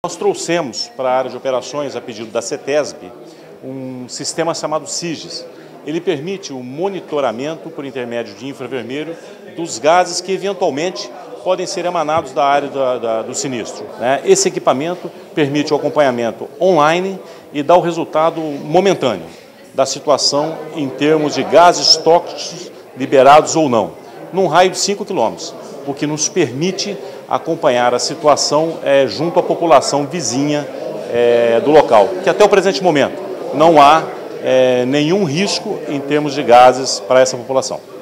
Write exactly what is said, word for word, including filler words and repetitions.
Nós trouxemos para a área de operações, a pedido da CETESB, um sistema chamado SIGES. Ele permite o monitoramento, por intermédio de infravermelho, dos gases que eventualmente podem ser emanados da área da, da, do sinistro. Né? Esse equipamento permite o acompanhamento online e dá o resultado momentâneo da situação em termos de gases tóxicos liberados ou não, num raio de cinco quilômetros, o que nos permite acompanhar a situação é, junto à população vizinha é, do local, que até o presente momento não há é, nenhum risco em termos de gases para essa população.